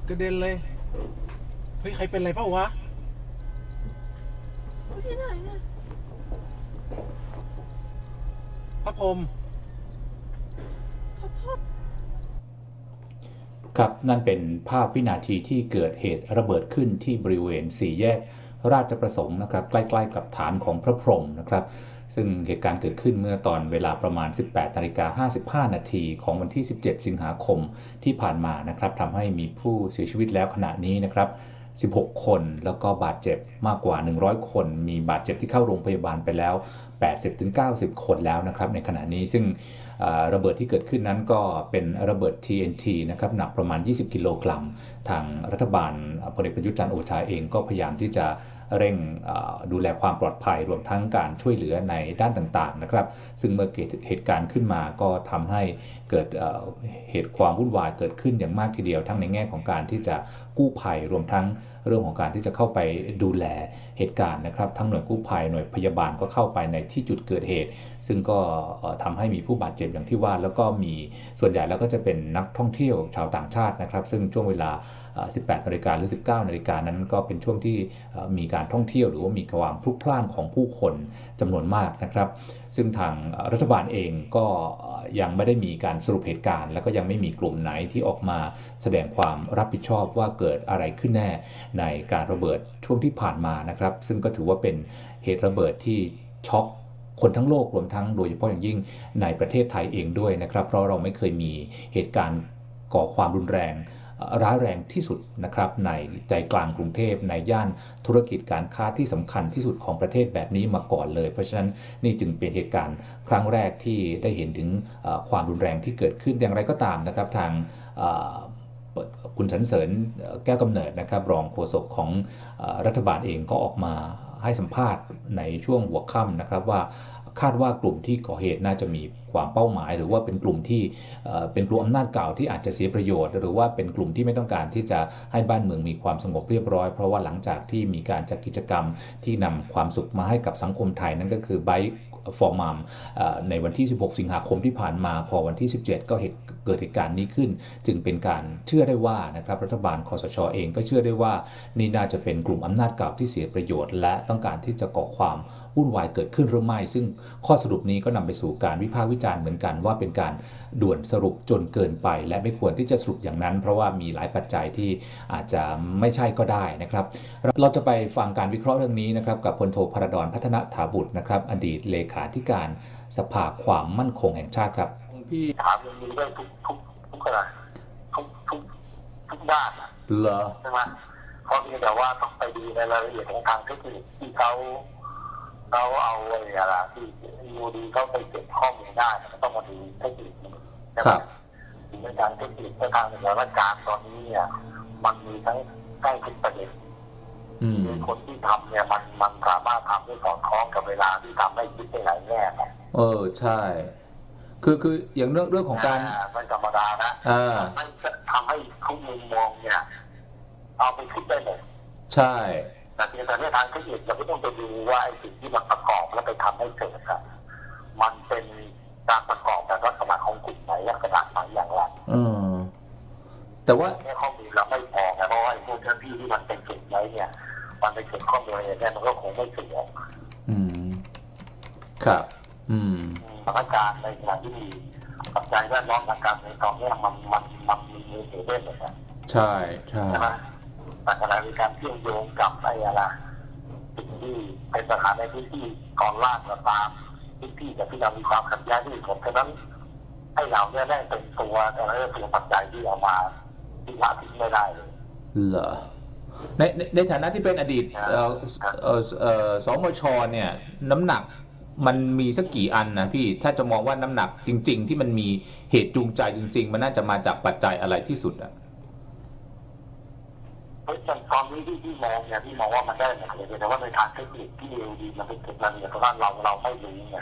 กระเด็นเลยเฮ้ยใครเป็นอะไรเปล่าวะที่ไหนเนี่ยพระพรหมครับนั่นเป็นภาพวินาทีที่เกิดเหตุระเบิดขึ้นที่บริเวณสี่แยกราชประสงค์นะครับใกล้ๆกับฐานของพระพรหมนะครับซึ่งเหตุการณ์เกิดขึ้นเมื่อตอนเวลาประมาณ 18:55 นาทีของวันที่ 17 สิงหาคมที่ผ่านมานะครับทำให้มีผู้เสียชีวิตแล้วขณะนี้นะครับ16 คนแล้วก็บาดเจ็บมากกว่า100 คนมีบาดเจ็บที่เข้าโรงพยาบาลไปแล้ว 80-90 คนแล้วนะครับในขณะนี้ซึ่งระเบิดที่เกิดขึ้นนั้นก็เป็นระเบิด TNT นะครับหนักประมาณ20 กิโลกรัมทางรัฐบาลพลเอกประยุทธ์จันทร์โอชาเองก็พยายามที่จะเร่งดูแลความปลอดภัยรวมทั้งการช่วยเหลือในด้านต่างๆนะครับซึ่งเมื่อเกิดเหตุการณ์ขึ้นมาก็ทำให้เกิดเหตุความวุ่นวายเกิดขึ้นอย่างมากทีเดียวทั้งในแง่ของการที่จะกู้ภัยรวมทั้งเรื่องของการที่จะเข้าไปดูแลเหตุการณ์นะครับทั้งหน่วยกู้ภัยหน่วยพยาบาลก็เข้าไปในที่จุดเกิดเหตุซึ่งก็ทำให้มีผู้บาดเจ็บอย่างที่ว่าแล้วก็มีส่วนใหญ่แล้วก็จะเป็นนักท่องเที่ยวชาวต่างชาตินะครับซึ่งช่วงเวลา 18 นาฬิกาหรือ 19 นาฬิกานั้นก็เป็นช่วงที่มีการท่องเที่ยวหรือว่ามีความพลุกพล่านของผู้คนจำนวนมากนะครับซึ่งทางรัฐบาลเองก็ยังไม่ได้มีการสรุปเหตุการณ์และก็ยังไม่มีกลุ่มไหนที่ออกมาแสดงความรับผิดชอบว่าเกิดอะไรขึ้นแน่ในการระเบิดช่วงที่ผ่านมานะครับซึ่งก็ถือว่าเป็นเหตุระเบิดที่ช็อกคนทั้งโลกรวมทั้งโดยเฉพาะอย่างยิ่งในประเทศไทยเองด้วยนะครับเพราะเราไม่เคยมีเหตุการณ์ก่อความรุนแรงร้ายแรงที่สุดนะครับในใจกลางกรุงเทพในย่านธุรกิจการค้าที่สำคัญที่สุดของประเทศแบบนี้มาก่อนเลยเพราะฉะนั้นนี่จึงเป็นเหตุการณ์ครั้งแรกที่ได้เห็นถึงความรุนแรงที่เกิดขึ้นอย่างไรก็ตามนะครับทางคุณสรรเสริญแก้วกำเนิดนะครับรองโฆษกของรัฐบาลเองก็ออกมาให้สัมภาษณ์ในช่วงหัวค่ำนะครับว่าคาดว่ากลุ่มที่ก่อเหตุน่าจะมีความเป้าหมายหรือว่าเป็นกลุ่มที่เป็นกลุ่มอำนาจเก่าที่อาจจะเสียประโยชน์หรือว่าเป็นกลุ่มที่ไม่ต้องการที่จะให้บ้านเมืองมีความสงบเรียบร้อยเพราะว่าหลังจากที่มีการจัดกิจกรรมที่นำความสุขมาให้กับสังคมไทยนั่นก็คือไบค์ฟอร์มัมในวันที่ 16 สิงหาคมที่ผ่านมาพอวันที่ 17 ก็เกิดเหตุการณ์นี้ขึ้นจึงเป็นการเชื่อได้ว่านะครับรัฐบาลคสช.เองก็เชื่อได้ว่านี่น่าจะเป็นกลุ่มอำนาจเก่าที่เสียประโยชน์และต้องการที่จะก่อความวุ่นวายเกิดขึ้นหรือไม่ซึ่งข้อสรุปนี้ก็นำไปสู่การวิพากษ์วิจารณ์เหมือนกันว่าเป็นการด่วนสรุปจนเกินไปและไม่ควรที่จะสรุปอย่างนั้นเพราะว่ามีหลายปัจจัยที่อาจจะไม่ใช่ก็ได้นะครับเราจะไปฟังการวิเคราะห์เรื่องนี้นะครับกับพลโทพระดอนพัฒนถาบุตรนะครับอดีตเลขาธิการสภาความมั่นคงแห่งชาติครับพี่ถามอย่างนี้ได้ทุกขนาดทุกด้านเหรอใช่ไหมเพราะนี่แต่ว่าต้องไปดูในรายละเอียดของทางเทคนิคที่เขาเอาอะไรที่ยูดีเขาไปเก็บข้อมูลได้มันต้องมาดูเทคนิคครับในการเทคนิคทางสถานการณ์ตอนนี้เนี่ยมันมีทั้งใกล้ทุกประเด็นมีคนที่ทำเนี่ยมันสามารถทำได้สอดคล้องกับเวลาที่ทำให้คิดได้หลายแง่ใช่คืออย่างเรื่องของการไม่ธรรมดานะมันจะทำให้ทุกมุมมองเนี่ยเอาไปคิดได้เลยใช่แต่ในทางเทคนิคเราก็ต้องไปดูว่าไอ้สิ่งที่มันประกอบแล้วไปทำให้เกิดมันเป็นการประกอบแบบลักษณะของกลุ่มไหนลักษณะไหนอย่างไรแต่ว่าแค่ข้อมูลเราไม่พอเพราะว่าไอ้พวกเจ้าที่ที่มันเป็นเก็บไว้เนี่ยมันไปเก็บข้อมูลอะไรเนี่ยมันก็คงไม่เสียครับสถานการณ์ในขณะที่มีปัจจัยแวดล้อมทางการเมืองตอนนี้มันมีเหตุด้วยนะใช่ใช่ไหมแต่ขณะมีการเชื่อมโยงกับไอ้อะไรสิ่งที่เป็นปัญหาในพื้นที่ก่อนล่างก็ตามพื้นที่แต่ที่เรามีความขัดแย้งที่ผมฉะนั้นให้เราเนี่ยได้เป็นตัวอะไรตัวปัจจัยที่เอามาที่ละทิ้งไม่ได้เลยเหรอในฐานะที่เป็นอดีตสมช.เนี่ยน้ำหนักมันมีสักกี่อันนะพี่ถ้าจะมองว่าน้ำหนักจริงๆที่มันมีเหตุจูงใจจริงๆมันน่าจะมาจากปัจจัยอะไรที่สุดอ่ะตอนนี้ที่มองเนี่ยที่มองว่ามันได้หมดเลยแต่ว่าในทางเทคนิคที่เอลดีมันเป็นเก็บรายละเอียดเพราะว่าเราไม่รู้ไง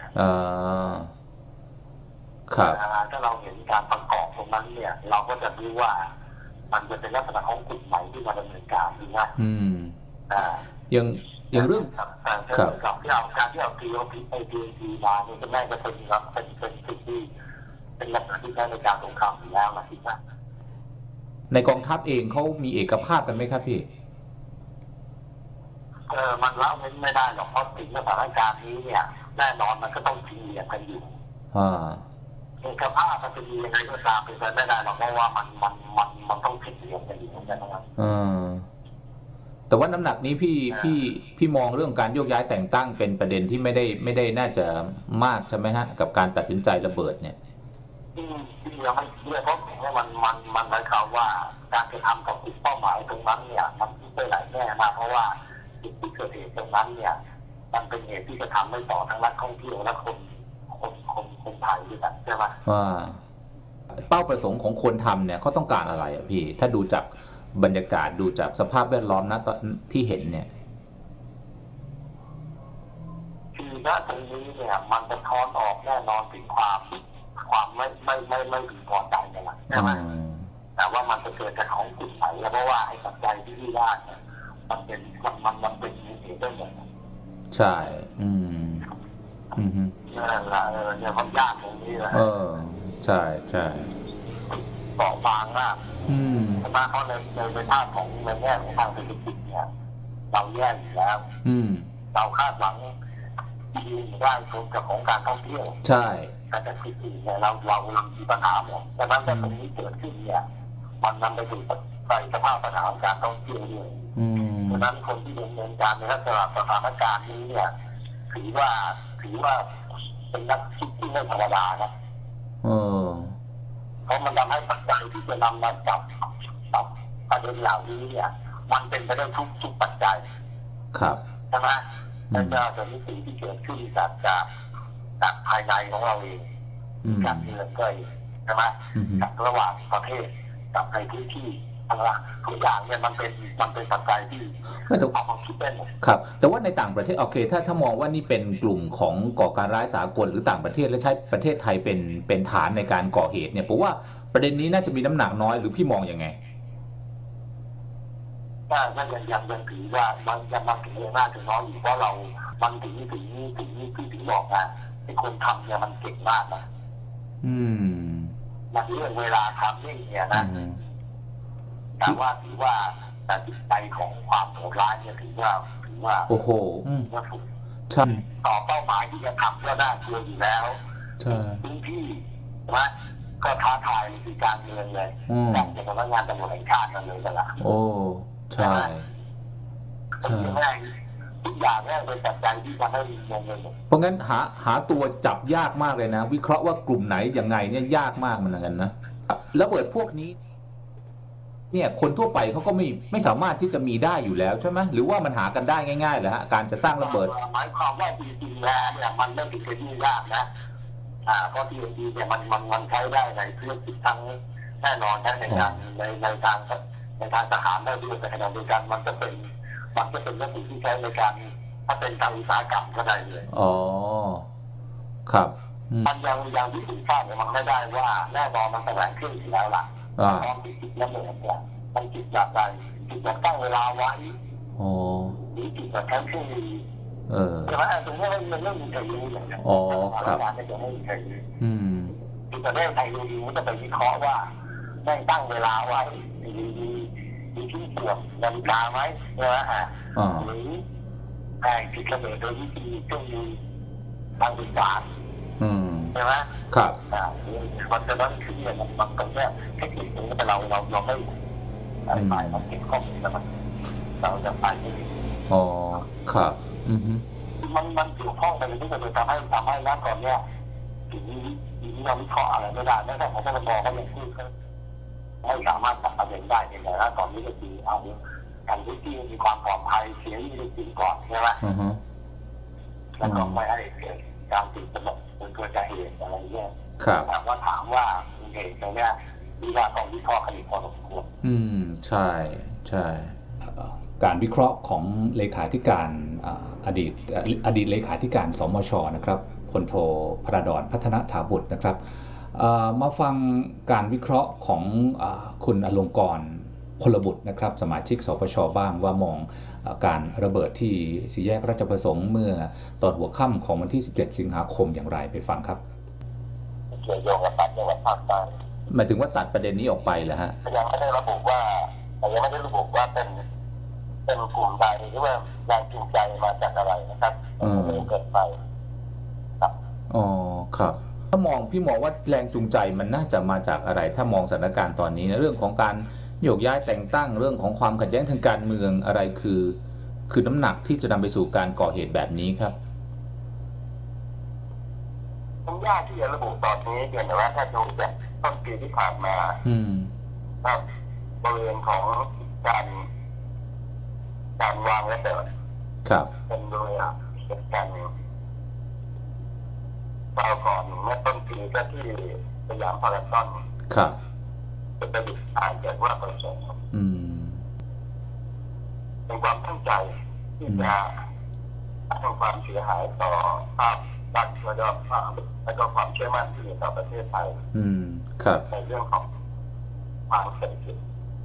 ครับถ้าเราเห็นการประกอบตรงนั้นเนี่ยเราก็จะรู้ว่ามันจะเป็นลักษณะของกลุ่มใหม่ที่มาดำเนินการหรือไม่อย่างเรื่องกับที่เอาการที่เอาทีมาเนี่ยจะแม่ก็เป็นสิ่งที่เป็นลักษณะที่ใช้ในการสงครามอยู่แล้วนะที่นั่นในกองทัพเองเขามีเอกภาพกันไหมครับพี่มันละเว้นไม่ได้หรอกเพราะถึงสถานการณ์นี้เนี่ยแน่นอนมันก็ต้องชิงเหลี่ยมกันอยู่เอกภาพมันจะมียังไงก็ตามเป็นไปไม่ได้หรอกเพราะว่ามันต้องชิงเหลี่ยมกันอยู่เหมือนกันนะครับแต่ว่าน้ำหนักนี้พี่มองเรื่องการโยกย้ายแต่งตั้งเป็นประเด็นที่ไม่ได้น่าจะมากใช่ไหมฮะกับการตัดสินใจระเบิดเนี่ยที่เราไม่เชื่อเพราะว่ามันหมายความว่าการกระทำกับเป้าหมายตรงนั้นเนี่ยมันไปหลายแง่มากเพราะว่าจุดที่เกิดเหตุตรงนั้นเนี่ยมันเป็นเหตุที่จะทำให้ต่อทั้งนักท่องเที่ยวและคนไทยด้วยกันใช่ไหมเป้าประสงค์ของคนทำเนี่ยเขาต้องการอะไรอ่ะพี่ถ้าดูจากบรรยากาศดูจากสภาพแวดล้อมนะที่เห็นเนี่ยคือณตรงนี้เนี่ยมันจะท้อนออกแน่นอนถึงความไม่พึงพอใจกันละใช่ไหมแต่ว่ามันจะเกิดจากของกลุ่มไหนเพราะว่าไอ้ปัจจัยที่พี่ว่าเนี่ยมันเป็นเหตุได้หมดใช่เนี่ยมันยากตรงนี้แหละใช่เบาบางมากเพราะในภาพของในแง่ของทางเศรษฐกิจเนี่ยเราแย่อยู่แล้วเราคาดหวังดีได้ชมกับของการท่องเที่ยวใช่แต่จากสิ่งอื่นเนี่ยเรามีปัญหาหมดดังนั้นถ้าตรงนี้เกิดขึ้นเนี่ยมันนำไปสู่สภาพปัญหาของการท่องเที่ยวด้วยดังนั้นคนที่ดำเนินการในลักษณะสถานการณ์นี้เนี่ยถือว่าเป็นนักคิดที่ไม่ธรรมดานะเพราะมันทำให้ปัจจัยที่จะนำมาจับประเด็นเหล่านี้เนี่ยมันเป็นไปได้ทุกปัจจัยครับใช่ไหมแต่จะมีสิ่งที่เกิดขึ้นจากภายในของเราเองการเมืองก็ใช่ไหมกับระหว่างประเทศกับในพื้นที่ทุกอย่างเนี่ยมันเป็นปัจจัยที่เอามาคิดได้หมดครับแต่ว่าในต่างประเทศโอเคถ้ามองว่านี่เป็นกลุ่มของก่อการร้ายสากลหรือต่างประเทศและใช้ประเทศไทยเป็นฐานในการก่อเหตุเนี่ยผมว่าประเด็นนี้น่าจะมีน้ำหนักน้อยหรือพี่มองยังไงก็ยังถือว่ามันถึงเรื่องมากถึงน้อยอยู่เพราะเรามันถึงบอกนะไอ้คนทำเนี่ยมันเก่งมากนะมันเรื่องเวลาทำนี่เนี่ยนะแต่ว่าถือว่าแต่จิตใจของความโหดร้ายเนี่ยถือว่าโอ้โหว่าถูกใช่ต่อเป้าหมายที่จะทำก็น่ากลัวอยู่แล้วใช่พื้นที่ใช่ไหมก็ท้าทายในการเมืองเลยแต่จะสำนักงานตำรวจแห่งชาติกันเลยกันละโอ้ใช่ทุกอย่างเนี่ยเป็นปัจจัยที่ทำให้มองเงินเพราะงั้นหาตัวจับยากมากเลยนะวิเคราะห์ว่ากลุ่มไหนยังไงเนี่ยยากมากเหมือนกันนะระเบิดพวกนี้เนี่ยคนทั่วไปเขาก็ไม่สามารถที่จะมีได้อยู่แล้วใช่ไหมหรือว่ามันหากันได้ง่ายๆเลยฮะการจะสร้างระเบิดหมายความว่าจริงๆแล้วเนี่ยมันไม่ถึงกับยุ่งยากนะเพราะที่จริงเนี่ยมันใช้ได้ในธุรกิจทั้งแน่นอนทั้งในทางทหารได้ด้วยแต่ขณะเดียวกันมันจะเป็นวัตถุที่ใช้ในการถ้าเป็นทางอุตสาหกรรมก็ได้เลยครับมันยังที่ถึงทราบเนี่ยมันไม่ได้ว่าแน่นอนมันแสดงขึ้นอยู่แล้วล่ะตอนที่จิตระเบิดเนี่ยมันจิตแบบใดจิตแบบตั้งเวลาไว้หรือจิตแบบแค่ช่วงนี้ใช่ไหมตรงนี้มันไม่มีใครรู้อย่างนี้ครับไม่มีใครรู้จิตแบบได้ใครรู้มันจะไปวิเคราะห์ว่าได้ตั้งเวลาไว้มีที่ตรวจนาฬิกาไหมใช่ไหมหรือจิตระเบิดโดยวิธีช่วงนี้ทางสื่อสารใช่ไหมครับมันจะต้องขึ้นเนี่ยมันตรงนี้เทคนิคตรงนี้แต่เราไม่ไปเราเก็บข้อมูลแล้วเราจะไปไม่ดีครับมันเกี่ยวข้องไปเลยที่จะทำให้ณตอนเนี้ยถึงเราวิเคราะห์อะไรไม่ได้แม้แต่ของปปงก็ยังพูดไม่สามารถตัดประเด็นได้ในแต่ละตอนนี้ก็คือเอาการที่มีความปลอดภัยเสียที่จริงก่อนใช่ไหมแล้วก็ไม่ให้เกิดการตื่นตระหนกเป็นตัวเหตุอะไรเงี้ยแต่ว่าถามว่าเหตุตรงเนี้ยมีว่าต้องวิเคราะห์กันอีกพอสมควรใช่การวิเคราะห์ของเลขาธิการอดีตเลขาธิการสมช.นะครับพลโทพระดอนพัฒนถาบุตรนะครับมาฟังการวิเคราะห์ของคุณอลงกรณ์พลบุตรนะครับสมาชิกสปช.บ้างว่ามองการระเบิดที่สี่แยกราชประสงค์เมื่อตอนหัวค่ำของวันที่17 สิงหาคมอย่างไรไปฟังครับเกี่ยวโยงกับจังหวัดภาคใต้หมายถึงว่าตัดประเด็นนี้ออกไปเหรอฮะยังไม่ได้ระบุว่าเป็นกลุ่มใดหรือว่าแรงจูงใจมาจากอะไรนะครับเกิดไปครับอ๋อครับถ้ามองพี่มองว่าแรงจูงใจมันน่าจะมาจากอะไรถ้ามองสถานการณ์ตอนนี้ในเรื่องของการโยกย้ายแต่งตั้งเรื่องของความขัดแย้งทางการเมืองอะไรคือน้ำหนักที่จะนำไปสู่การก่อเหตุแบบนี้ครับมันยากที่จะระบุตอนนี้เพียงแต่ว่าถ้าดูจากต้นปีที่ผ่านมาครับบริเวณของการวางระเบิดครับเป็นโดยเหตุการณ์คราวก่อนเมื่อต้นปีก็ที่สยามพารากอนครับเป็นประดิษฐ์อ่านจากว่าประสงค์เป็นความตั้งใจที่จะทำความเสียหายต่อภาพลักษณ์และก็ความเชื่อมั่นที่มีต่อประเทศไทยครับในเรื่องของความเศรษฐกิจ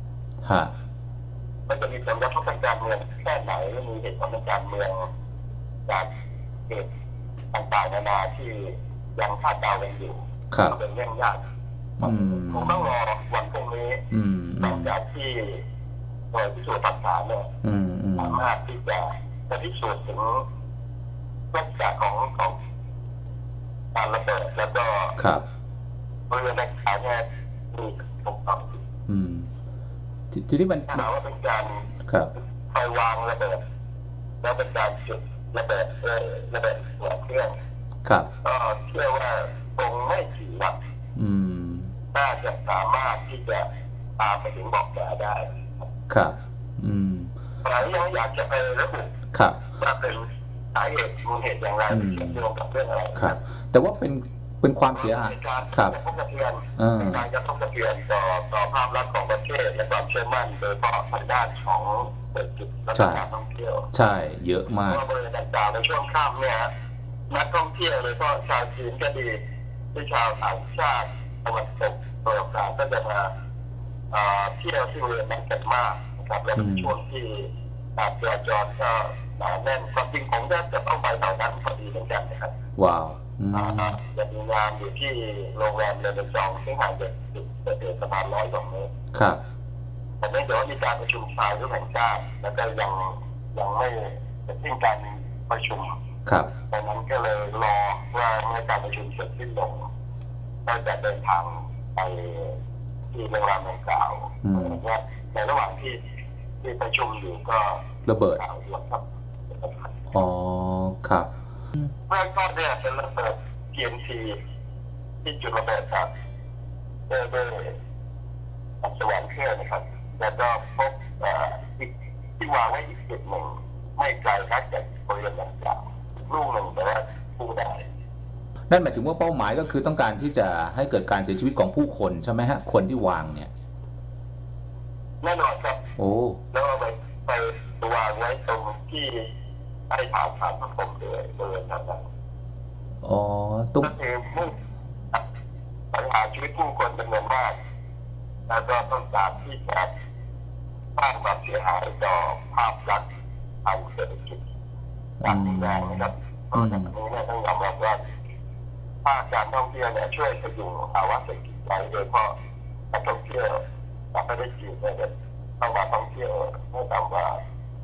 มันจะมีผลกระทบทางการเมืองแค่ไหนมีเหตุผลทางการเมืองจากเหตุต่างๆนานาที่ยังคาดเดากันอยู่เป็นเรื่องยากคงต้องรอวันพรุ่งนี้หลังจากที่หน่วยพิสูจน์หลักฐานเนี่ยสามารถที่จะพิสูจน์ถึงลักษณะของการระเบิดแล้วก็บริเวณดังกล่าวเนี่ยมีถูกต้องทีนี้มันถามว่าเป็นการไฟวางระเบิดแล้วเป็นการจุดระเบิดหัวเครื่องก็เชื่อว่าคงไม่กี่วันน่าจะสามารถที่จะตามไปถึงบอกแสได้ครับแต่ยังอยากจะไประบุว่าเป็นสาเหตุมูลเหตุอย่างไรเกี่ยวกับเรื่องอะไรครับแต่ว่าเป็นความเสียหายครับกระทบกระเทือนการกระทบกระเทือนต่อภาพลักษณ์ของประเทศและความเชื่อมั่นโดยเฉพาะทางด้านของเศรษฐกิจและการท่องเที่ยวใช่เยอะมากเพราะบริเวณต่างๆในช่วงค่ำเนี่ยนักท่องเที่ยวโดยเฉพาะชาวจีนก็ดีที่ชาวต่างชาติตะวันตกตะวันออกก็จะมาเที่ยวที่บริเวณนั้นกันมากนะครับและเป็นช่วงที่การจราจรก็หนาแน่นความจริงผมจะต้องไปแถวนั้นพอดีเหมือนกันนะครับว้าวจะมีงานอยู่ที่โรงแรมเรเนซองซึ่งห่างจากจุดเกิดเหตุประมาณ100 กว่าเมตรครับแต่เนื่องจากว่ามีการประชุมชายรุ่นแห่งชาติแล้วก็ยังไม่เสร็จสิ้นการประชุมดังนั้นก็เลยรอว่าเมื่อการประชุมเสร็จสิ้นลงก็จะเดินทางไปที่โรงแรมดังกล่าวว่าในระหว่างที่ประชุมอยู่ก็ระเบิดครับอ๋อครับเมื่อต้นเนี่ยเป็นระเบิด TNT ที่จุดระเบิดครับด้วยสว่านเครื่องนะครับแล้วก็พบที่วางไว้อีกจุดหนึ่งไม่ไกลนักจากบริเวณดังกล่าวลูกหนึ่งแต่ว่าผู้ได้นั่นหมายถึงว่าเป้าหมายก็คือต้องการที่จะให้เกิดการเสียชีวิตของผู้คนใช่ไหมฮะคนที่วางเนี่ยแน่นอนครับโอ้แล้วเอาไปวางไว้ตรงที่ใต้ฐานพระพรหมเลยบริเวณนั้นอ๋อตรงคือมุ่งปัญหาชีวิตผู้คนจำนวนมากแล้วก็ต้องการที่จะสร้างความเสียหายต่อภาพลักษณ์ทางเศรษฐกิจอย่างรุนแรงนะครับเพราะฉะนั้นเนี่ยต้องยอมรับว่าภาคการท่องเที่ยวเนี่ยช่วยพยุงภาวะเศรษฐกิจไว้โดยเฉพาะนักท่องเที่ยวจากประเทศจีนเนี่ยเข้ามาท่องเที่ยวไม่ต่ำกว่า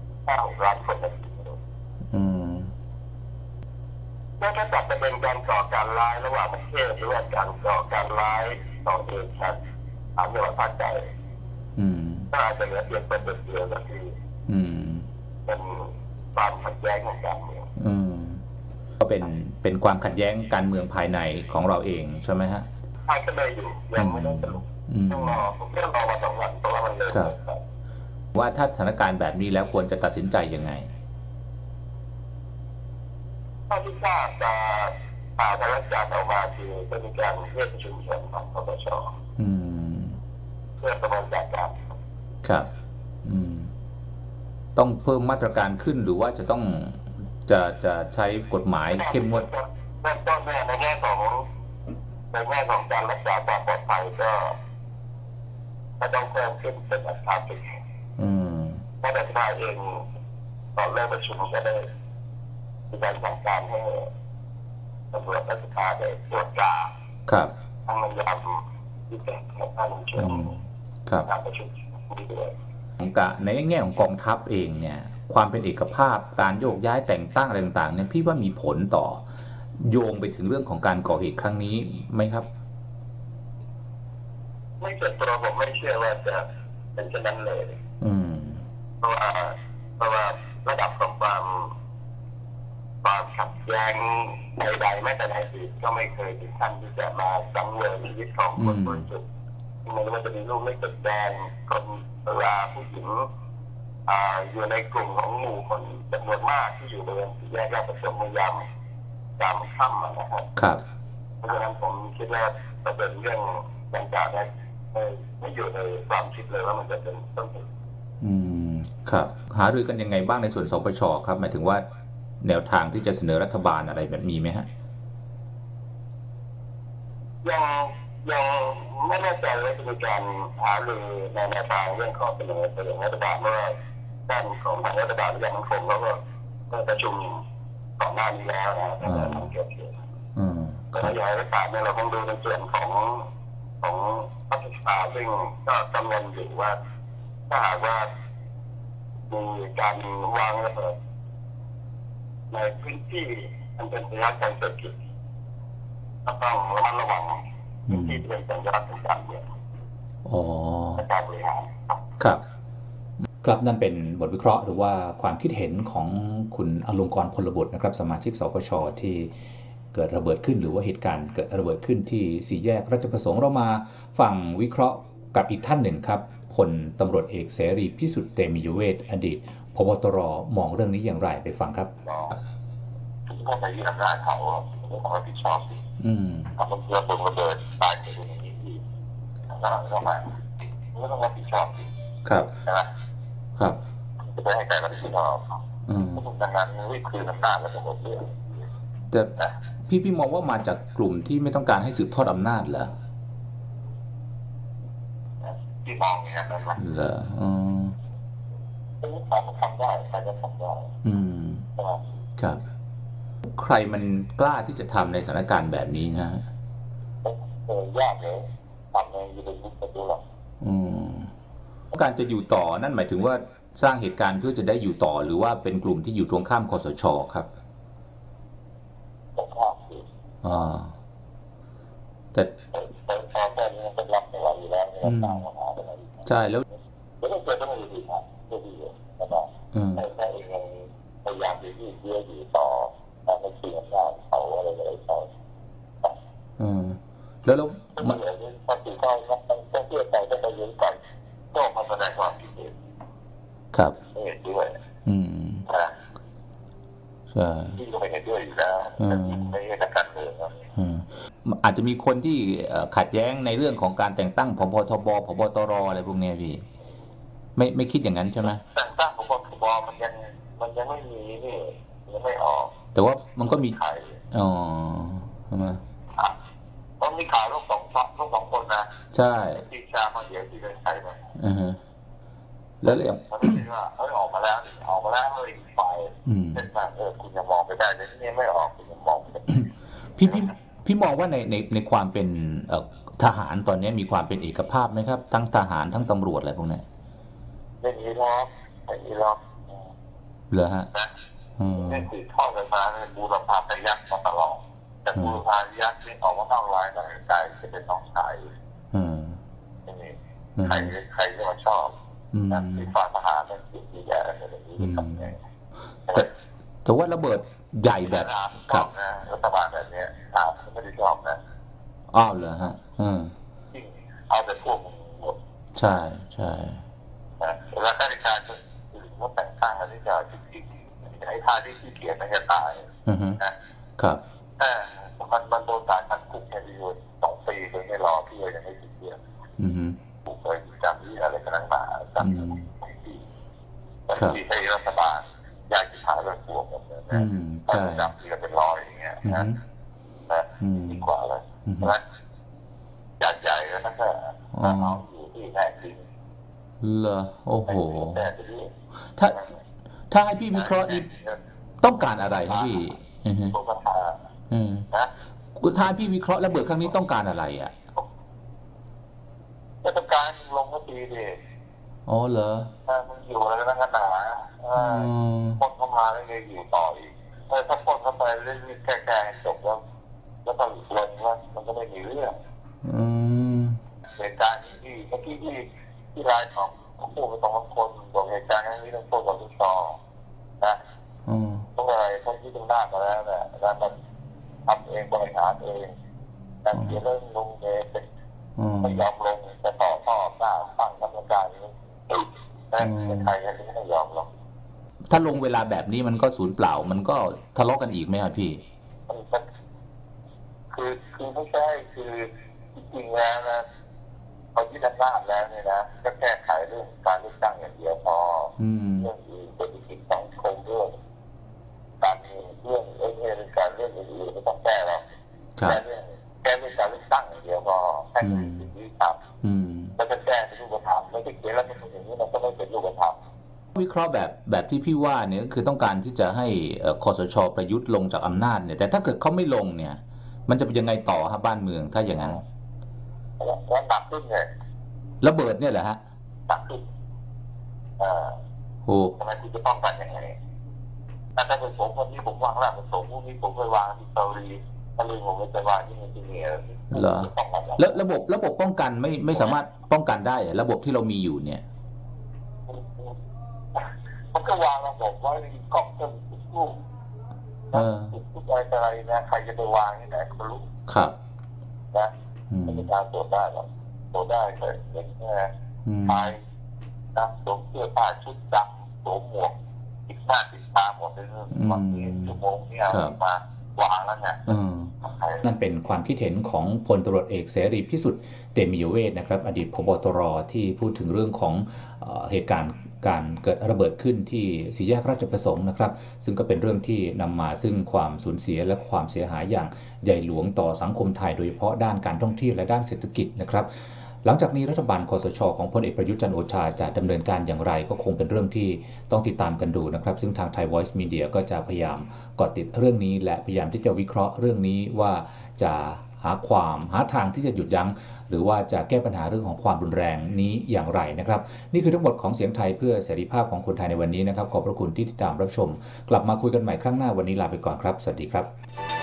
5-6 ล้านคนต่อปีแล้วถ้าจัดประเด็นการก่อการร้ายระหว่างประเทศหรือว่าการก่อการร้ายต่อเอกชาติทางจังหวัดภาคใต้ก็อาจจะเหลือเพียงประเด็นเดียวก็คือเป็นความขัดแย้งของการเมืองก็เป็นความขัดแย้งการเมืองภายในของเราเองใช่ไหมฮะใช่ก็เลยอยู่ยังไม่ได้สรุปต้องรอผมรอมา2 วันเพราะว่ามันเลยว่าถ้าสถานการณ์แบบนี้แล้วควรจะตัดสินใจยังไงถ้าที่ทราบจากทางราชการออกมาคือจะมีการเรียกประชุมส่วนของปปช.เพื่อประเมินจากการครับต้องเพิ่มมาตรการขึ้นหรือว่าจะต้องจะใช้กฎหมายเข้มงวดเริ่มต้นในแง่ของการรักษาความปลอดภัยก็ต้องเพิ่มขึ้นเป็นอัตราสูงเพราะแต่สภาเองตอนเริ่มประชุมก็ได้มีการสั่งการให้ตำรวจและสภาได้ตรวจตราทั้งในยามที่จะให้ท่านเชิญครับการประชุมนี้ด้วยในแง่ของกองทัพเองเนี่ยความเป็นเอกภาพการโยกย้ายแต่งตั้งอะไรต่างๆเนี่ยพี่ว่ามีผลต่อโยงไปถึงเรื่องของการก่อเหตุครั้งนี้ไหมครับไม่เกิดตัวผมไม่เชื่อว่าจะเป็นเช่นนั้นเลยอืมเพราะว่าระดับของความขัดแย้งใดๆแม้แต่ในอดีตก็ไม่เคยถึงขั้นที่จะมาสังเวยชีวิตของคนบริสุทธิ์ไม่ว่าจะมีลูกไม่ติดแดงคนผู้หญิงอยู่ในกลุ่มของหมู่คนจำนวนมากที่อยู่บริเวณสี่แยกราชประสงค์ยามค่ำนะครับครับเพราะฉะนั้นผมคิดว่าประเด็นเรื่องดังกล่าวนั้นไม่อยู่ในความคิดเลยว่ามันจะเป็นต้นเหตุครับหารือกันยังไงบ้างในส่วนสปช.ครับหมายถึงว่าแนวทางที่จะเสนอรัฐบาลอะไรแบบนี้ไหมฮะยังไม่แน่ใจว่าจะมีการหารือในแนวทางเรื่องข้อเสนอไปยังรัฐบาลเมื่อด้านของทางรัฐบาลอย่างมั่นคงแล้วก็ประชุมก่อนหน้านี้แล้วนะทางเกี่ยวกับขยายรัฐบาลเนี่ยเราคงดูในส่วนของรัฐสภาซึ่งก็กำลังอยู่ว่าถ้าหากว่ามีการวางระเบิดในพื้นที่อันเป็นสัญลักษณ์ทางเศรษฐกิจก็ต้องระมัดระวังพื้นที่ที่เป็นสัญลักษณ์ทางการเมืองในการบริหารครับครับนั่นเป็นบทวิเคราะห์หรือว่าความคิดเห็นของคุณอลงกรณ์ พลบุตรนะครับสมาชิกสปช.ที่เกิดระเบิดขึ้นหรือว่าเหตุการณ์เกิดระเบิดขึ้นที่สี่แยกราชประสงค์เรามาฟังวิเคราะห์กับอีกท่านหนึ่งครับพลตำรวจเอกเสรีพิสุทธิ์เตมียเวทอดีตผบตรมองเรื่องนี้อย่างไรไปฟังครับถ้าไปยึดอำนาจเขาไม่ต้องรับผิดชอบสิถ้ามันเกิดระเบิดตายไปอย่างนี้อีกแล้วเข้ามาไม่ต้องรับผิดชอบสิครับใช่ไหมครับจะไปให้ใครรับผิดชอบดังนั้นวิคืนอำนาจแล้วก็หมดเรื่องแต่พี่มองว่ามาจากกลุ่มที่ไม่ต้องการให้สืบทอดอำนาจเหรอที่มองอย่างนั้นนะเหรอใครทำได้ใครจะทำได้ครับใครมันกล้าที่จะทำในสถานการณ์แบบนี้นะยากเลยทำในยูทูบไปดูหรอกการจะอยู่ต่อนั่นหมายถึงว่าสร้างเหตุการณ์เพื่อจะได้อยู่ต่อหรือว่าเป็นกลุ่มที่อยู่ตรงข้ามคสช.ครับแต่นี้เป็นรับในวันอยู่แล้วใช่แล้วไม่ต้องเจอต้องมีดีครับก็ดีนะครับแต่เองยังพยายามจะยืดเยื้ออยู่ต่อแต่ไม่เชื่อว่าเขาอะไรต่อแล้วมันเหมือนปฏิบัติต้องเชื่อใจต้องไปยืนก่อนก็มาแสดงความคิดเห็นครับไม่เห็นด้วยนะใช่ที่ก็ไม่เห็นด้วยอยู่แล้วไม่ใช่นักการเมืองอาจจะมีคนที่ขัดแย้งในเรื่องของการแต่งตั้งผบ.ทบ.ผบ.ตร.อะไรพวกนี้พี่ไม่คิดอย่างนั้นใช่ไหมแต่งตั้งผบ.ทบ.มันยังไม่มีนี่ยังไม่ออกแต่ว่ามันก็มีใช่ไหมต้องมีข่าวทั้งสองคนนะใช่ที่ชามาเดี๋ยวที่เป็นใครนะแล้วอย่างมันไม่ใช่ว่าออกมาแล้วเลยฝ่ายเช่นว่าคุณยังมองไปได้แต่นี่ไม่ออกคุณยังมองไม่ได้พี่มองว่าในความเป็นทหารตอนนี้มีความเป็นเอกภาพไหมครับทั้งทหารทั้งตำรวจอะไรพวกนี้ไม่มีหรอกเหรอฮะนี่คือทอดกันมาบูรพาพยัคฆ์มาตลอดแต่บูรพาพยัคฆ์นี่ออกมาเข้าร้ายหน่อยกลายจะเป็นน้องชายนี่ใครที่มาชอบที่ฝ่ายทหารนั่นคือที่แย่อะไรอย่างนี้ทำไงแต่ว่าระเบิดใหญ่แบบครับรัฐบาลแบบนี้ไม่ได้ชอบนะอ้าวเหรอฮะเอาแต่พวกหมดใช่แล้วข้าราชการอื่นก็แต่งตั้งอะไรจะจริงๆไอ้ท่าที่ขี้เกียจมันจะตายนะครับแต่มันโดนสารคัดคุกแค่ประโยชน์2 ปีโดยไม่รอพี่ยังไม่ติดเชื้อถูกเลยจำที่อะไรกันมาจำที่ใช้รัฐบาลยากที่หาเรื่องพวกแบบนี้จำที่ก็เป็น100อย่างเงี้ยนะดีกว่าเลยนะใหญ่แล้วนะก็น้องอยู่ที่แน่จริงเหรอโอ้โหถ้าให้พี่วิเคราะห์นี่ต้องการอะไรครับพี่นะถ้าพี่วิเคราะห์แล้วเบิดครั้งนี้ต้องการอะไรอ่ะเทศกาลลงก็ดีดิอ๋อเหรอมึงอยู่อะไรกันหนาปนเข้ามาแล้วเลยอยู่ต่ออีกถ้าปนเข้าไปเรื่อยๆแก้ให้จบแล้วก็หลุดลงแล้วมันก็ไม่มีเรื่องเหตุการณ์ที่เมื่อกี้ที่รายของผู้ไป2 คนบอกเหตุการณ์นี้ต้องโทษกับลูกต่อนะต้องอะไรเขาที่ต้องหน้ามาแล้วเนี่ยแล้วมันทำเองบริหารเองแต่เดี๋ยวเรื่องลงเองไม่ยอมลงจะต่อหน้าฝั่งกรรมการนี้แต่ใครกันนี้ไม่ยอมลงถ้าลงเวลาแบบนี้มันก็สูญเปล่ามันก็ทะเลาะกันอีกไหมครับพี่คือไม่ใช่คือจริงๆแล้วนะพอยึดอำนาจแล้วเนี่ยนะก็แก้ไขเรื่องการเลือกตั้งอย่างเดียวพอเรื่องอื่นเศรษฐกิจสังคมเรื่องการเมืองเรื่องการเรื่องอื่นไม่ต้องแก้หรอกแก้เรื่องการเลือกตั้งอย่างเดียวพอแค่สิ่งที่ทำแล้วจะแก้เป็นรูปธรรมไม่ใช่เขียนแล้วเป็นอย่างนี้มันก็ไม่เป็นรูปธรรมวิเคราะห์แบบที่พี่ว่าเนี่ยคือต้องการที่จะให้คสช.ประยุทธ์ลงจากอำนาจเนี่ยแต่ถ้าเกิดเขาไม่ลงเนี่ยมันจะเป็นยังไงต่อครับบ้านเมืองถ้าอย่างนั้นแล้วหนักขึ้นเลยระเบิดเนี่ยเหรอฮะหนักขึ้นโอ้ทำไมคุณจะป้องกันยังไงถ้าเป็นผมวันนี้ผมวางแล้วเป็นผมพรุ่งนี้ผมไปวางที่เกาหลีถ้าเลยผมไปวางที่มันจะเหนียวเหรอแล้วระบบป้องกันไม่สามารถป้องกันได้ระบบที่เรามีอยู่เนี่ยมันก็วางระบบไว้กล้องจนทุกลูกทุกอะไรนะใครจะไปวางที่ไหนก็รู้ครับนะไม่มีการตรวจได้หรอกตรวจได้แต่เห็นแค่ชายนะสวมเสื้อผ้าชุดดำสวมหมวกติดหน้าติดตาหมดเลยวันนี้ชั่วโมงนี้มาวางแล้วเนี่ยนั่นเป็นความคิดเห็นของพลตำรวจเอกเสรีพิสุทธิ์เตมียเวทนะครับอดีตผบ.ตร.ที่พูดถึงเรื่องของเหตุการณ์การเกิดระเบิดขึ้นที่สี่แยกราชประสงค์นะครับซึ่งก็เป็นเรื่องที่นำมาซึ่งความสูญเสียและความเสียหายอย่างใหญ่หลวงต่อสังคมไทยโดยเฉพาะด้านการท่องเที่ยวและด้านเศรษฐกิจนะครับหลังจากนี้รัฐบาลคสช.ของพลเอกประยุทธ์จันทร์โอชาจะดำเนินการอย่างไรก็คงเป็นเรื่องที่ต้องติดตามกันดูนะครับซึ่งทาง Thai Voice Media ก็จะพยายามเกาะติดเรื่องนี้และพยายามที่จะวิเคราะห์เรื่องนี้ว่าจะหาทางที่จะหยุดยั้งหรือว่าจะแก้ปัญหาเรื่องของความรุนแรงนี้อย่างไรนะครับนี่คือทั้งหมดของเสียงไทยเพื่อเสรีภาพของคนไทยในวันนี้นะครับขอบพระคุณที่ติดตามรับชมกลับมาคุยกันใหม่ครั้งหน้าวันนี้ลาไปก่อนครับสวัสดีครับ